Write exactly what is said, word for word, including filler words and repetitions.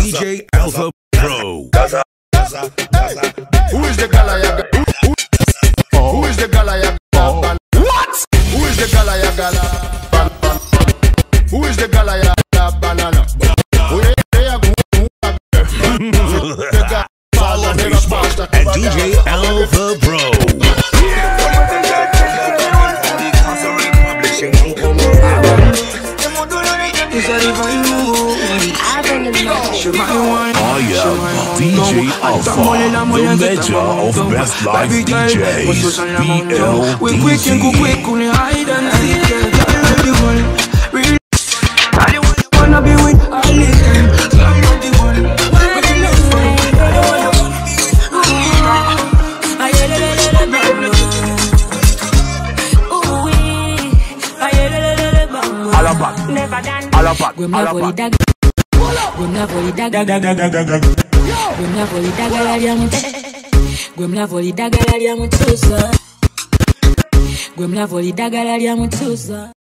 D J Alpha Pro. Gaza, Gaza, Gaza. Who is the Gala? Who, who, who is the Gala? What? Who is the Gala? Who is the Gala? Banana. And D J Alpha Pro. Oh yeah, D J Alpha, the legend of best live D Js, B L D Alafa, Alafa, Alafa. Gwemla voli daga daga daga daga. Gwemla voli daga la dia mutu. Gwemla voli daga la dia mutu. Gwemla voli daga la dia mutu.